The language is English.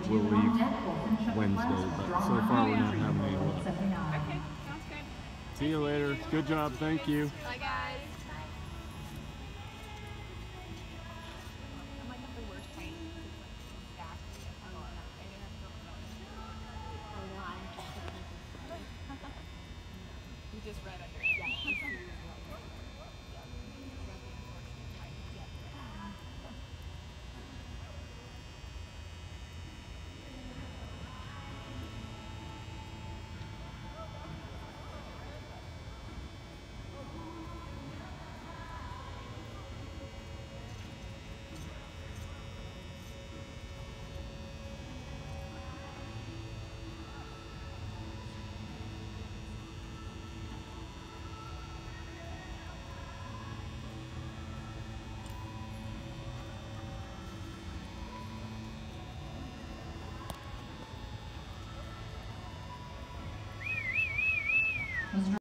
we'll leave Wednesday, but so far we're not having any luck. Okay, sounds good. See you later. Good job. Thank you. Bye, guys. You just read under.